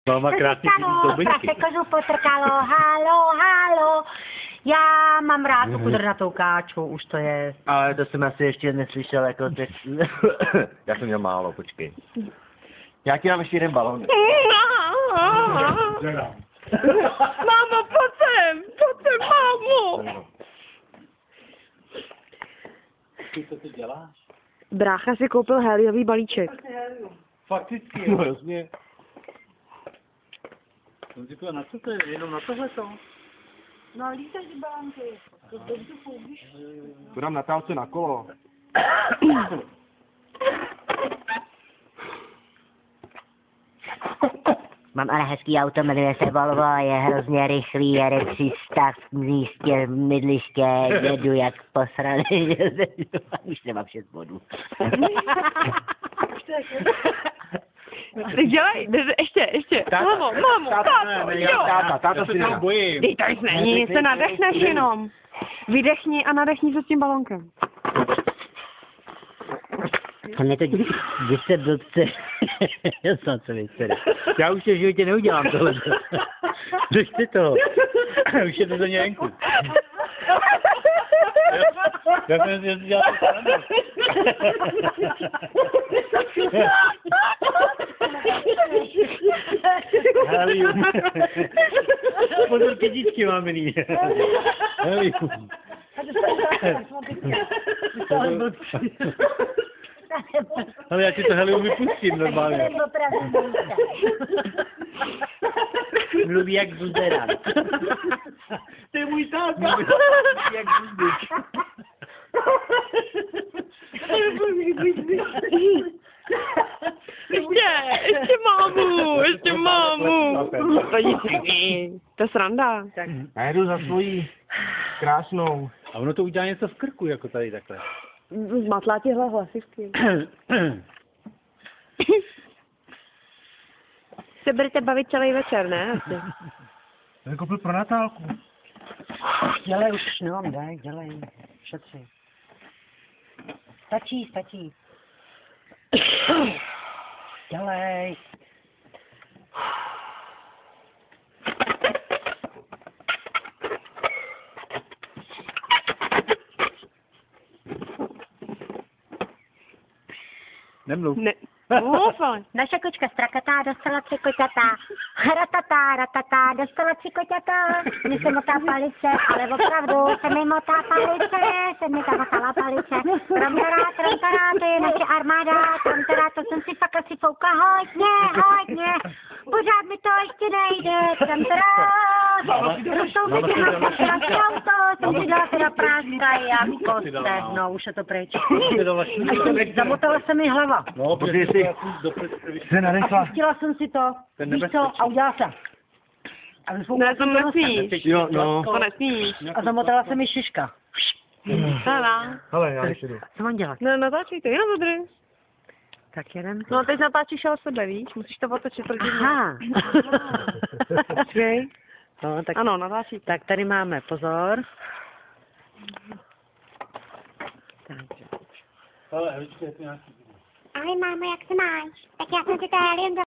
Máma krásně ty Prase kozu potrkalo, halo, halo. Já mám rád tu kudrnatou káču, už to je. Ale to jsem asi ještě neslyšel, jako teď. Já jsem měl málo, počkej. Já ti dám ještě jeden balón. Mámo, pojď sem, mámo. Co ty děláš? Brácha si koupil heliový balíček. Fakticky, no jasně. Jsem říkal, na co to je? Jenom na tohleto? No lítaš balánky, to dobře použíš. To dám Natálce na kolo. Mám ale hezký auto, jmenuje se Volvo, je hrozně rychlý, jede 300 v místě, v mydliště, jedu jak posraný, už nemám 6 bodů. Tak dělej, ještě. Mámo, Táta si nedá. Dej, to nic není, se nadechneš jenom. Vydechni a nadechni se s tím balonkem. On je to 10 docela. Já už to v životě neudělám tohle. Držte toho. Už je to za ně venku. Já jsem si dělal srandu. Helium. Pozor, kytičky mám milý. Helium. Ale já ti to helium vypustím normálně. Mluví jak buzera. To je můj táta. Mluví jak buzdyk. Ještě mámu. To je sranda. Já jedu za svojí krásnou. A ono to udělá něco v krku, jako tady takhle. Zmatlá tihle hlasivky. Se budete bavit celý večer, ne? Asi. Já koupil pro Natálku. Dělej už, no, daj, dělej. Šetři. Stačí. Dělej. Nemluv. Ne. Naše kočka strakatá dostala 3 koťata. Ratatá, dostala 3 koťata. Mně se motá palice, ale opravdu se mi motá palice. Se mi tam motala palice. Tramtará, to je naše armáda. Tramtará, to jsem si fakt asi foukla hodně. Pořád mi to ještě nejde. Tramtará. Jsem si dala teda práška jak kostech. No, už je to pryč. Zamotala se mi hlava. No, protože jsi Se nadechla. Pustila jsem si to, víš co, a udělala jsem. Ne, to nesmíš. Jo, no. To nesmíš. A zamotala se mi šiška. Hele, já ještě jdu. Co mám dělat? No, natáčejte, jenom modrý. Tak jeden. No a teď natáčíš o sebe, víš? Musíš to otočit proti mě. Aha. Počkej. No, tak, Ano, natáčíte. tak tady máme, pozor. Ale, je to nějaký. Ahoj mámo, jak se máš? Tak já jsem si to helium